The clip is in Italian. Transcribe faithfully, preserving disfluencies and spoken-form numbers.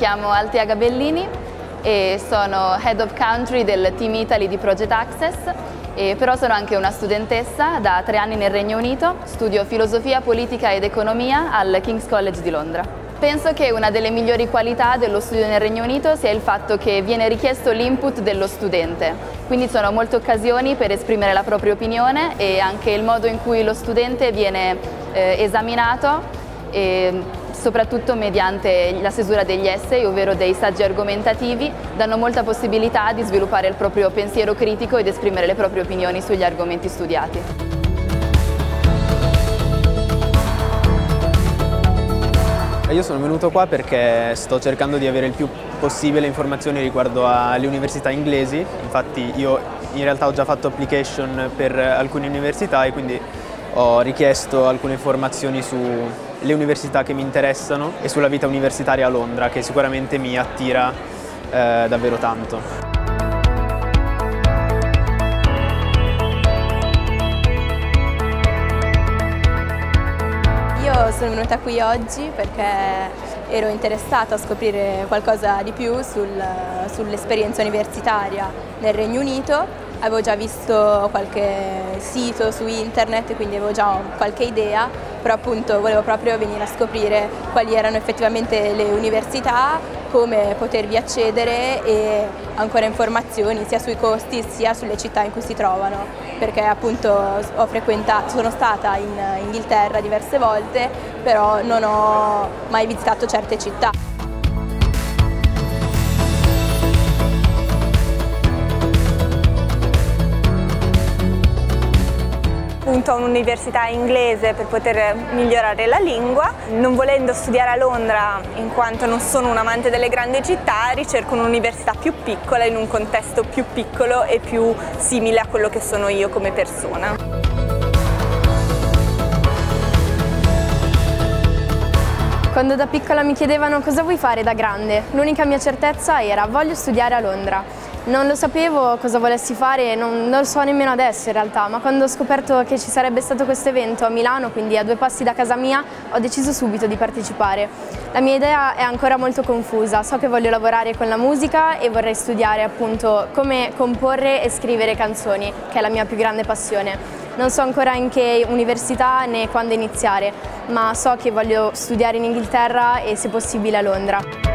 chiamo Altea Gabellini e sono Head of Country del Team Italy di Project Access, e però sono anche una studentessa da tre anni nel Regno Unito, studio filosofia, politica ed economia al King's College di Londra. Penso che una delle migliori qualità dello studio nel Regno Unito sia il fatto che viene richiesto l'input dello studente, quindi sono molte occasioni per esprimere la propria opinione e anche il modo in cui lo studente viene eh, esaminato, e soprattutto mediante la stesura degli essay, ovvero dei saggi argomentativi, danno molta possibilità di sviluppare il proprio pensiero critico ed esprimere le proprie opinioni sugli argomenti studiati. Io sono venuto qua perché sto cercando di avere il più possibile informazioni riguardo alle università inglesi. Infatti io in realtà ho già fatto application per alcune università e quindi ho richiesto alcune informazioni sulle università che mi interessano e sulla vita universitaria a Londra, che sicuramente mi attira eh, davvero tanto. Io sono venuta qui oggi perché ero interessata a scoprire qualcosa di più sul, sull'esperienza universitaria nel Regno Unito. Avevo già visto qualche sito su internet, quindi avevo già qualche idea, però appunto volevo proprio venire a scoprire quali erano effettivamente le università, come potervi accedere e ancora informazioni sia sui costi sia sulle città in cui si trovano, perché appunto ho frequentato, sono stata in Inghilterra diverse volte, però non ho mai visitato certe città. A un'università inglese per poter migliorare la lingua. Non volendo studiare a Londra, in quanto non sono un amante delle grandi città, ricerco un'università più piccola, in un contesto più piccolo e più simile a quello che sono io come persona. Quando da piccola mi chiedevano cosa vuoi fare da grande, l'unica mia certezza era voglio studiare a Londra. Non lo sapevo cosa volessi fare, non, non lo so nemmeno adesso in realtà, ma quando ho scoperto che ci sarebbe stato questo evento a Milano, quindi a due passi da casa mia, ho deciso subito di partecipare. La mia idea è ancora molto confusa, so che voglio lavorare con la musica e vorrei studiare appunto come comporre e scrivere canzoni, che è la mia più grande passione. Non so ancora in che università né quando iniziare, ma so che voglio studiare in Inghilterra e se possibile a Londra.